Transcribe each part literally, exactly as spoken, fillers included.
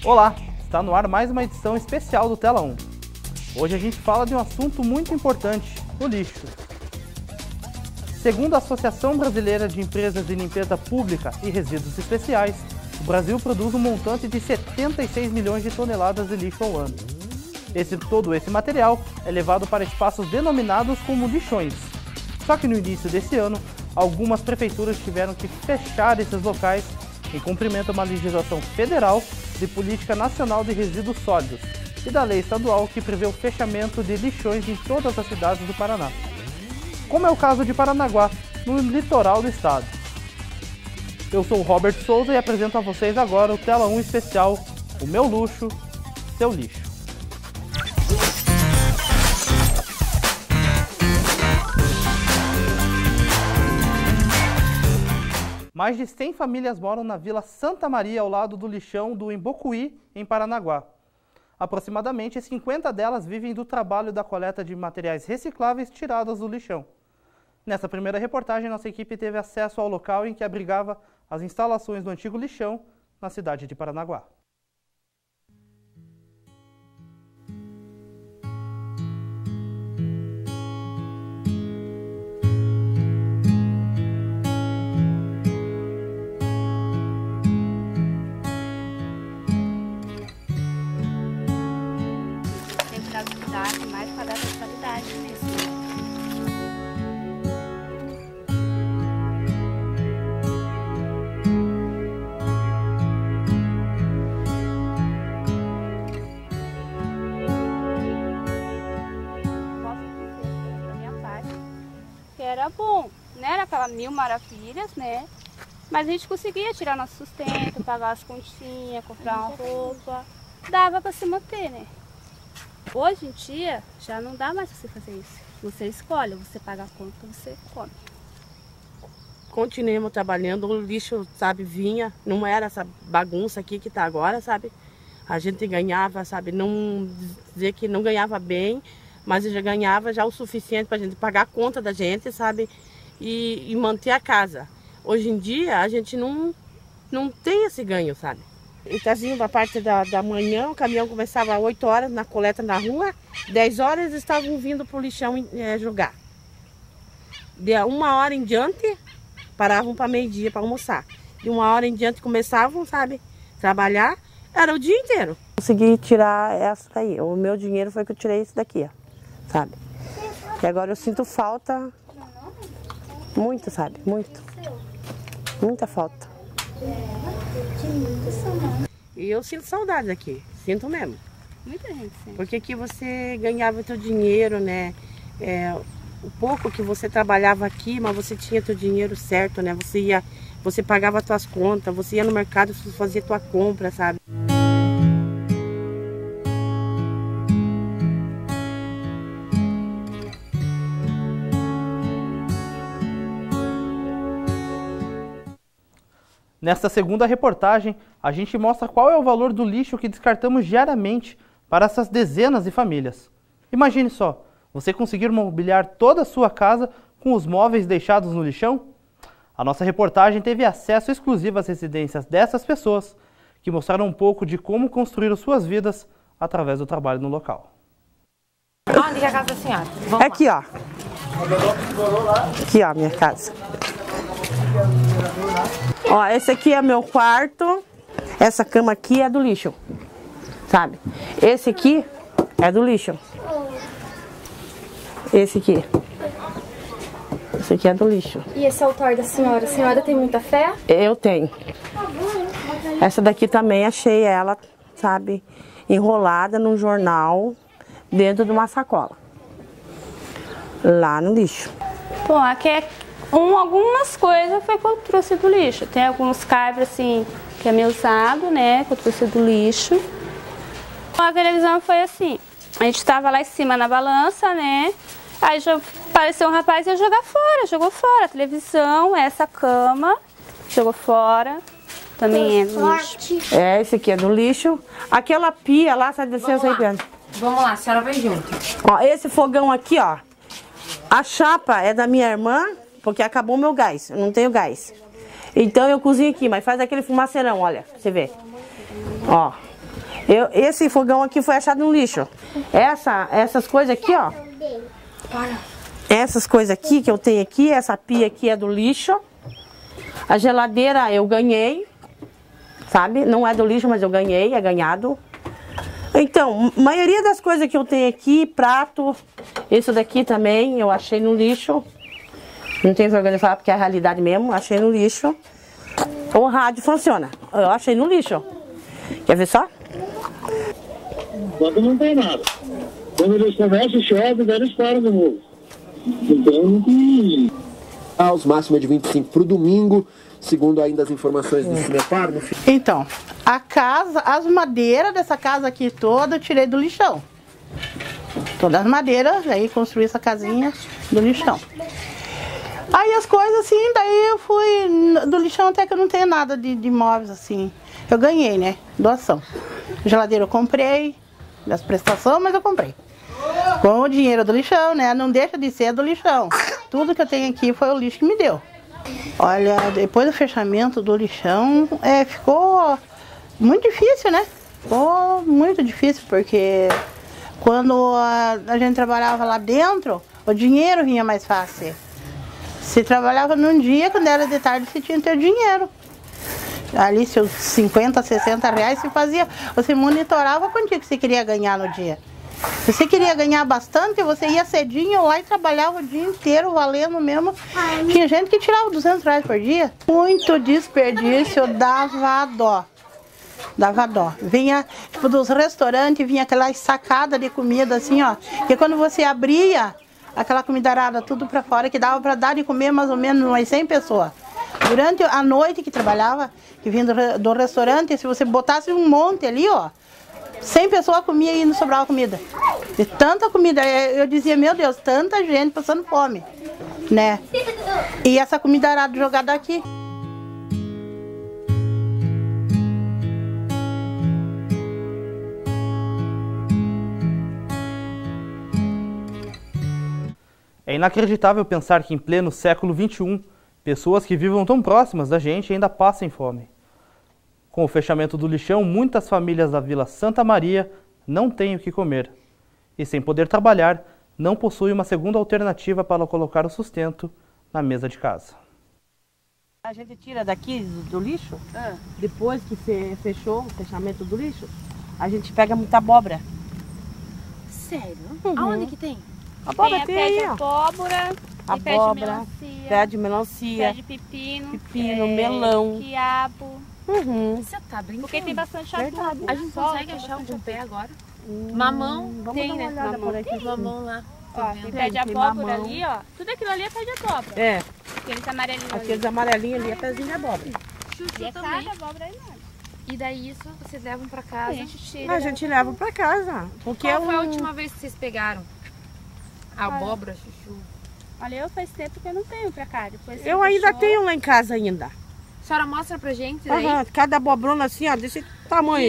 Olá, está no ar mais uma edição especial do Tela um. Hoje a gente fala de um assunto muito importante, o lixo. Segundo a Associação Brasileira de Empresas de Limpeza Pública e Resíduos Especiais, o Brasil produz um montante de setenta e seis milhões de toneladas de lixo ao ano. Esse, todo esse material é levado para espaços denominados como lixões. Só que no início desse ano, algumas prefeituras tiveram que fechar esses locais em cumprimento a uma legislação federal de Política Nacional de Resíduos Sólidos e da lei estadual que prevê o fechamento de lixões em todas as cidades do Paraná, como é o caso de Paranaguá, no litoral do estado. Eu sou o Robert Souza e apresento a vocês agora o Tela um especial, o meu luxo, seu lixo. Mais de cem famílias moram na Vila Santa Maria, ao lado do lixão do Embocuí, em Paranaguá. Aproximadamente cinquenta delas vivem do trabalho da coleta de materiais recicláveis tirados do lixão. Nessa primeira reportagem, nossa equipe teve acesso ao local em que abrigava as instalações do antigo lixão, na cidade de Paranaguá. Mais para dar qualidade mesmo. Posso dizer da minha parte que era bom, não era aquela mil maravilhas, né? Mas a gente conseguia tirar nosso sustento, pagar as continhas, comprar uma roupa, dava para se manter, né? Hoje em dia, já não dá mais pra você fazer isso. Você escolhe, você paga a conta, você come. Continuamos trabalhando, o lixo, sabe, vinha, não era essa bagunça aqui que tá agora, sabe? A gente ganhava, sabe, não dizer que não ganhava bem, mas já ganhava já o suficiente pra gente pagar a conta da gente, sabe? E, e manter a casa. Hoje em dia, a gente não, não tem esse ganho, sabe? Itazinho, da parte da, da manhã, o caminhão começava às oito horas na coleta na rua, dez horas eles estavam vindo para o lixão é, jogar. De uma hora em diante, paravam para meio-dia para almoçar. De uma hora em diante começavam, sabe, trabalhar, era o dia inteiro. Consegui tirar essa daí, o meu dinheiro foi que eu tirei isso daqui, ó, sabe. E agora eu sinto falta, muito, sabe, muito, muita falta. E eu sinto saudade aqui, sinto mesmo. Muita gente sente. Porque aqui você ganhava teu dinheiro, né? É, o pouco que você trabalhava aqui, mas você tinha teu dinheiro certo, né? Você ia, você pagava tuas contas, você ia no mercado, você fazia tua compra, sabe? Nesta segunda reportagem, a gente mostra qual é o valor do lixo que descartamos diariamente para essas dezenas de famílias. Imagine só, você conseguir mobiliar toda a sua casa com os móveis deixados no lixão? A nossa reportagem teve acesso exclusivo às residências dessas pessoas, que mostraram um pouco de como construíram suas vidas através do trabalho no local. Onde é a casa da senhora? Vamos aqui, ó. Aqui, ó, minha casa. Ó, esse aqui é meu quarto, essa cama aqui é do lixo, sabe? Esse aqui é do lixo. Esse aqui. Esse aqui é do lixo. E esse altar da senhora? A senhora tem muita fé? Eu tenho. Essa daqui também achei ela, sabe, enrolada num jornal dentro de uma sacola. Lá no lixo. Bom, aqui é um, algumas coisas foi que eu trouxe do lixo. Tem alguns cabos assim que é meio usado, né, que eu trouxe do lixo. A televisão foi assim, a gente estava lá em cima na balança, né, aí já apareceu um rapaz e ia jogar fora, jogou fora a televisão, essa cama, jogou fora, também é lixo. É, esse aqui é do lixo. Aquela pia lá, sai descendo aí, Pedro. Vamos lá, a senhora vem junto. Ó, esse fogão aqui, ó, a chapa é da minha irmã, porque acabou o meu gás, eu não tenho gás. Então eu cozinho aqui, mas faz aquele fumaceirão, olha, pra você ver. Ó, Eu, esse fogão aqui foi achado no lixo. Essa, essas coisas aqui, ó. Essas coisas aqui que eu tenho aqui, essa pia aqui é do lixo. A geladeira eu ganhei, sabe? Não é do lixo, mas eu ganhei, é ganhado. Então, a maioria das coisas que eu tenho aqui, prato, isso daqui também eu achei no lixo. Não tenho vergonha de falar porque é a realidade mesmo, achei no lixo. O rádio funciona, eu achei no lixo. Quer ver só? Quando não tem nada. Quando eles começam, chove, daí eles param de novo. Então não tem... Os máximos é de vinte e cinco para o domingo, segundo ainda as informações do Cinepar. No... Então, a casa, as madeiras dessa casa aqui toda eu tirei do lixão. Todas as madeiras, aí construí essa casinha do lixão. Aí as coisas assim, daí eu fui do lixão até que eu não tenho nada de, de móveis assim. Eu ganhei, né? Doação. Geladeira eu comprei, das prestações, mas eu comprei. Com o dinheiro do lixão, né? Não deixa de ser do lixão. Tudo que eu tenho aqui foi o lixo que me deu. Olha, depois do fechamento do lixão, é, ficou muito difícil, né? Ficou muito difícil, porque quando a, a gente trabalhava lá dentro, o dinheiro vinha mais fácil. Se trabalhava num dia, quando era de tarde, você tinha que ter dinheiro. Ali, seus cinquenta, sessenta reais, você fazia, você monitorava quanto que você queria ganhar no dia. Se você queria ganhar bastante, você ia cedinho lá e trabalhava o dia inteiro, valendo mesmo. Tinha gente que tirava duzentos reais por dia. Muito desperdício, dava dó. Dava dó. Vinha, tipo, dos restaurantes, vinha aquelas sacadas de comida assim, ó. Que quando você abria, aquela comida arada tudo pra fora, que dava pra dar de comer mais ou menos umas cem pessoas. Durante a noite que trabalhava, que vinha do, do restaurante, se você botasse um monte ali, ó, cem pessoas comiam e não sobrava comida. De tanta comida, eu dizia, meu Deus, tanta gente passando fome, né? E essa comida arada jogada aqui. É inacreditável pensar que em pleno século vinte e um, pessoas que vivam tão próximas da gente ainda passem fome. Com o fechamento do lixão, muitas famílias da Vila Santa Maria não têm o que comer. E sem poder trabalhar, não possuem uma segunda alternativa para colocar o sustento na mesa de casa. A gente tira daqui do lixo, ah. depois que fechou o fechamento do lixo, a gente pega muita abóbora. Sério? Uhum. Aonde que tem? Abóbora tem, tem aí, pé de ó. abóbora, Abóbora, pé de melancia, pé de melancia, pé de pepino, pepino, é, melão, quiabo. Uhum. Você tá brincando? Porque tem bastante adubo. A gente consegue achar algum pé agora? Hum, mamão, vamos tem, dar uma né? olhada Mamão, por aqui. tem. Mamão lá. Ó, tem pé de abóbora ali, ó. Tudo aquilo ali é pé de abóbora. É. Aqueles amarelinhos ali. Aqueles amarelinhos ali é pezinho de abóbora. Chuchu E é também. cada abóbora aí, mano. E daí isso vocês levam pra casa? A gente tira. A gente leva pra casa. Porque Qual é foi a um... última vez que vocês pegaram? A abóbora, chuchu? Olha, eu faz tempo que eu não tenho pra cá. Depois Eu ainda fechou. tenho lá em casa ainda. A senhora mostra pra gente daí? Uhum, cada abobrona assim, ó, desse tamanho.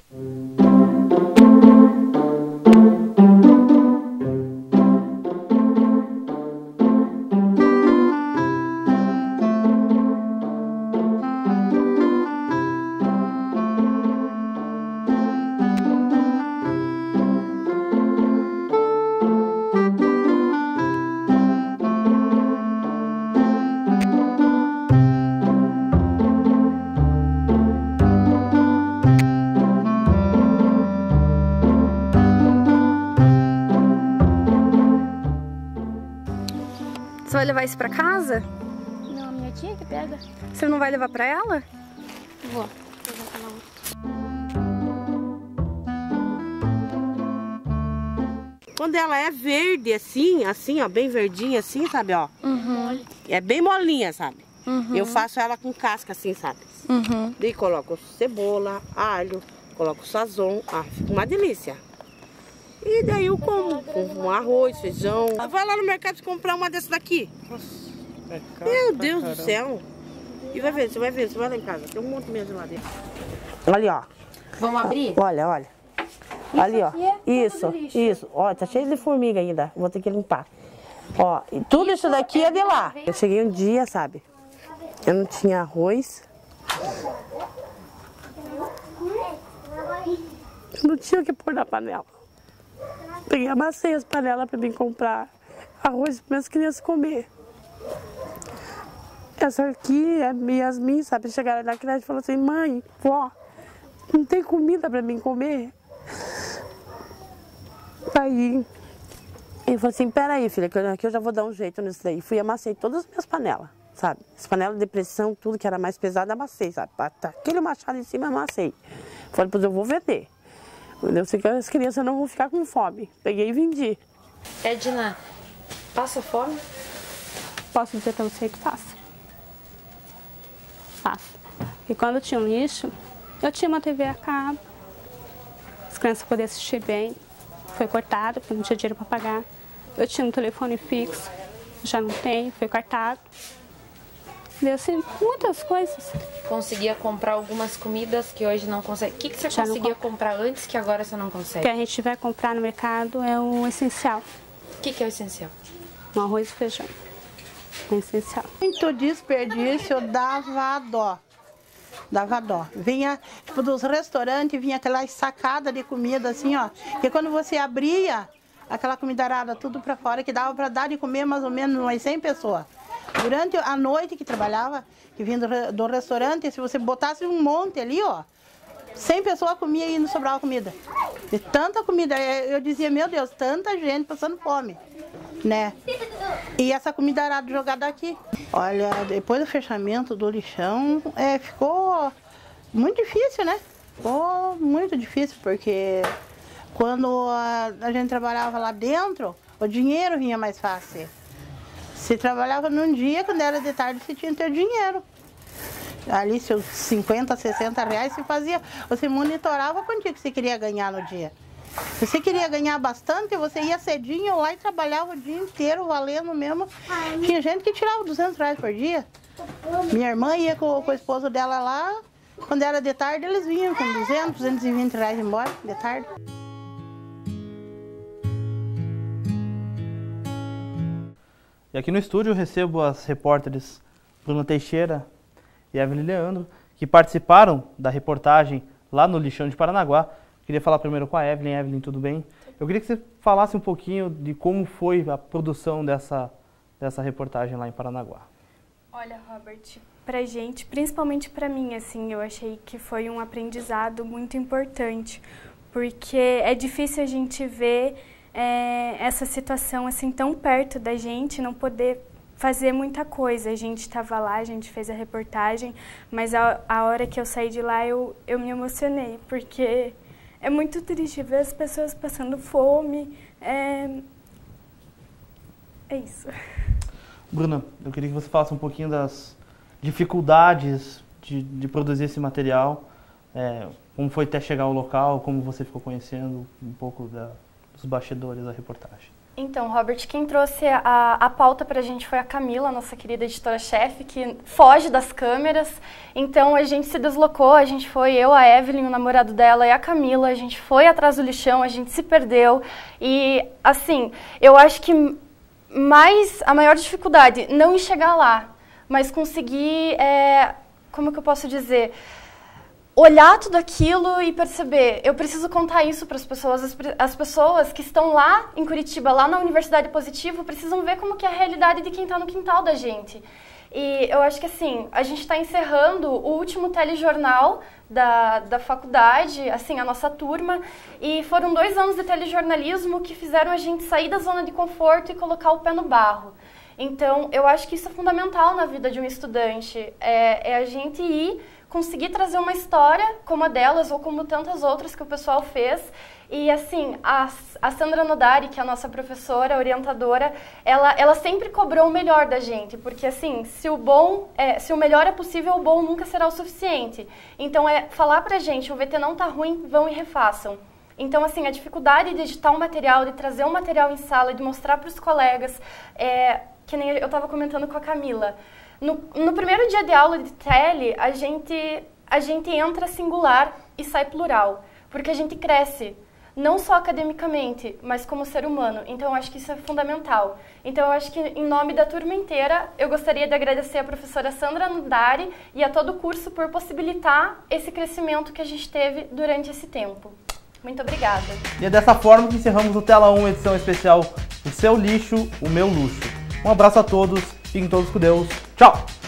Você vai levar isso pra casa? Não, a minha tia que pega. Você não vai levar pra ela? Vou. Quando ela é verde assim, assim, ó, bem verdinha assim, sabe, ó. Uhum. É bem molinha, sabe? Uhum. Eu faço ela com casca assim, sabe? Uhum. Daí coloco cebola, alho, coloco sazon, ah, fica uma delícia. E daí eu como com arroz, feijão. Vai lá no mercado comprar uma dessa daqui. Meu Deus do céu. E vai ver, você vai ver, você vai lá em casa. Tem um monte de minha geladeira. Olha, ó. Vamos abrir? Olha, olha. Ali, ó. Isso, isso. Ó, tá cheio de formiga ainda. Vou ter que limpar. Ó, e tudo isso daqui é de lá. Eu cheguei um dia, sabe? Eu não tinha arroz. não tinha o que pôr na panela. Peguei, amassei as panelas para mim comprar arroz para minhas crianças comer. Essa aqui é Yasmin, sabe? Chegaram na creche e falaram assim, mãe, vó, não tem comida para mim comer? Aí, ele falou assim, peraí, filha, que eu, que eu já vou dar um jeito nisso daí. Fui e amassei todas as minhas panelas, sabe? As panelas de pressão, tudo que era mais pesado, amassei, sabe? Aquele machado em cima, amassei. Falei, pois eu vou vender. Eu sei que as crianças não vão ficar com fome. Peguei e vendi. Edna, passa fome? Posso dizer pra você que passa. Passa. E quando eu tinha um lixo, eu tinha uma T V a cabo. As crianças podiam assistir bem. Foi cortado, porque não tinha dinheiro para pagar. Eu tinha um telefone fixo, já não tenho, foi cortado. Deu assim, muitas coisas. Conseguia comprar algumas comidas que hoje não consegue. O que, que você já conseguia comprar antes que agora você não consegue? O que a gente vai comprar no mercado é o essencial. O que, que é o essencial? Um arroz e feijão. É essencial. Muito desperdício, dava dó. Dava dó. Vinha, tipo, dos restaurantes, vinha aquela sacada de comida assim, ó. Que quando você abria, aquela comidarada tudo pra fora, que dava pra dar de comer mais ou menos umas cem pessoas. Durante a noite que trabalhava, que vinha do, do restaurante, se você botasse um monte ali, ó, cem pessoas comiam e não sobrava comida. De tanta comida, eu dizia, meu Deus, tanta gente passando fome, né? E essa comida era jogada aqui. Olha, depois do fechamento do lixão, é, ficou muito difícil, né? Ficou muito difícil, porque quando a, a gente trabalhava lá dentro, o dinheiro vinha mais fácil. Se trabalhava num dia, quando era de tarde, você tinha que ter dinheiro. Ali, seus cinquenta, sessenta reais, você fazia, você monitorava quanto que você queria ganhar no dia. Se você queria ganhar bastante, você ia cedinho lá e trabalhava o dia inteiro, valendo mesmo. Tinha gente que tirava duzentos reais por dia. Minha irmã ia com, com o esposo dela lá, quando era de tarde, eles vinham com duzentos, duzentos e vinte reais embora, de tarde. E aqui no estúdio eu recebo as repórteres Bruna Teixeira e Evelyn Leandro, que participaram da reportagem lá no Lixão de Paranaguá. Queria falar primeiro com a Evelyn. Evelyn, tudo bem? Eu queria que você falasse um pouquinho de como foi a produção dessa, dessa reportagem lá em Paranaguá. Olha, Robert, pra gente, principalmente pra mim, assim, eu achei que foi um aprendizado muito importante, porque é difícil a gente ver é, essa situação assim tão perto da gente, não poder fazer muita coisa. A gente estava lá, a gente fez a reportagem, mas a, a hora que eu saí de lá eu, eu me emocionei, porque é muito triste ver as pessoas passando fome. É, é isso. Bruna, eu queria que você falasse um pouquinho das dificuldades de, de produzir esse material, é, como foi até chegar ao local, como você ficou conhecendo um pouco da, dos bastidores da reportagem. Então, Robert, quem trouxe a, a pauta para a gente foi a Camila, nossa querida editora-chefe, que foge das câmeras. Então, a gente se deslocou, a gente foi, eu, a Evelyn, o namorado dela e a Camila, a gente foi atrás do lixão, a gente se perdeu. E, assim, eu acho que mais, a maior dificuldade, não em chegar lá, mas conseguir, é, como que eu posso dizer, olhar tudo aquilo e perceber, eu preciso contar isso para as pessoas, as, as pessoas que estão lá em Curitiba, lá na Universidade Positivo, precisam ver como que é a realidade de quem está no quintal da gente. E eu acho que assim, a gente está encerrando o último telejornal da, da faculdade, assim, a nossa turma, e foram dois anos de telejornalismo que fizeram a gente sair da zona de conforto e colocar o pé no barro. Então, eu acho que isso é fundamental na vida de um estudante, é, é a gente ir, conseguir trazer uma história como a delas ou como tantas outras que o pessoal fez. E assim, a, a Sandra Nodari, que é a nossa professora, orientadora, ela, ela sempre cobrou o melhor da gente, porque assim, se o bom, é, se o melhor é possível, o bom nunca será o suficiente. Então é falar pra gente, o V T não tá ruim, vão e refaçam. Então assim, a dificuldade de editar um material, de trazer um material em sala, de mostrar para os colegas, é, que nem eu estava comentando com a Camila, no, no primeiro dia de aula de tele, a gente, a gente entra singular e sai plural, porque a gente cresce, não só academicamente, mas como ser humano. Então, eu acho que isso é fundamental. Então, eu acho que, em nome da turma inteira, eu gostaria de agradecer a professora Sandra Nodari e a todo o curso por possibilitar esse crescimento que a gente teve durante esse tempo. Muito obrigada. E é dessa forma que encerramos o Tela um, edição especial O Seu Lixo, o Meu Luxo. Um abraço a todos, fiquem todos com Deus. Tchau!